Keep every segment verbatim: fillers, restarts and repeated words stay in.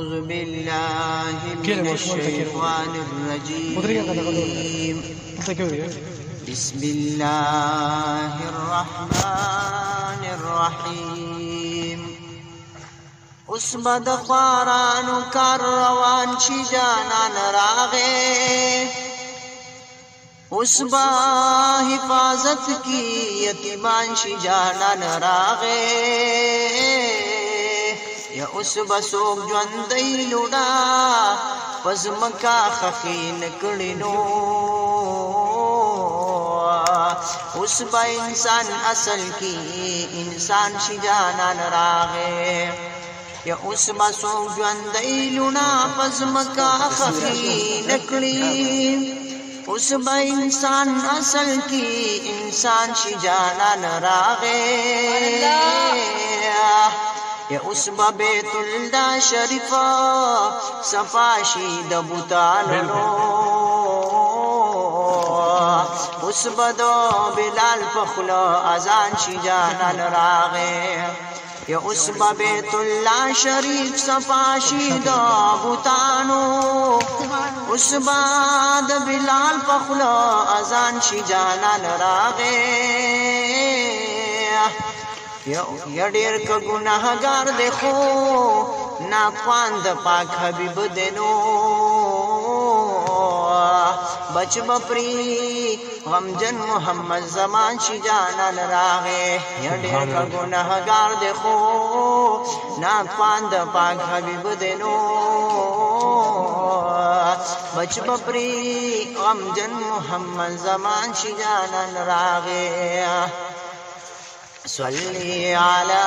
أعوذ بالله من الشيطان الرجيم بسم الله الرحمن الرحيم اسبد خوارانو کار روان شي جانان راغه اسبا حفاظت کی یتیمان شي جانان راغه یا اسبا سوک ژوندۍ لوډا پزمکا خخین کړینو اسبا انسان اصل کی انسان شي جانان راغه یا اسبا سوک ژوندۍ لوډا پزمکا خخین کړی اسبا انسان اصل کی انسان شي جانان راغه یا اسبا بیت الله شریفا صفاشی د بوتانو اسبا دو بلال پخلا اذان شي جانان راغه یا اسبا بیت الله شریف صفاشی د بوتانو اسبا د بلال پخلا اذان شي جانان راغه یا ډیر ک ګناهګار دی خو ناپوان د پاک حبیب دینو بچ بپری غمجن محمد زمان شي جانان راغه یا ډیر ک ګناهګار دی خو ناپوان د پاک حبیب دینو بچ بپری غمجن محمد زمان شي جانان راغه صلی علی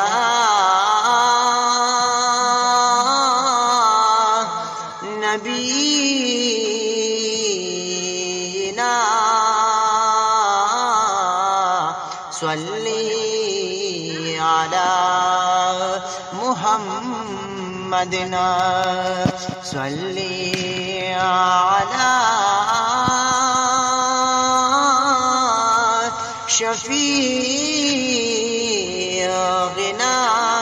نبینا صلی علی محمدنا صلی علی شفیع غنا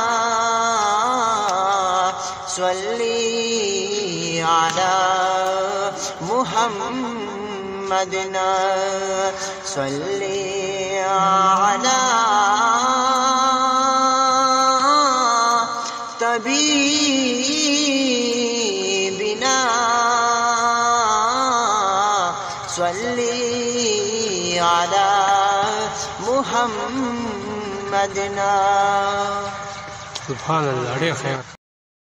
صلی علی محمدنا صلی علی طبیبنا صلی علی محمدنا سبحان الله.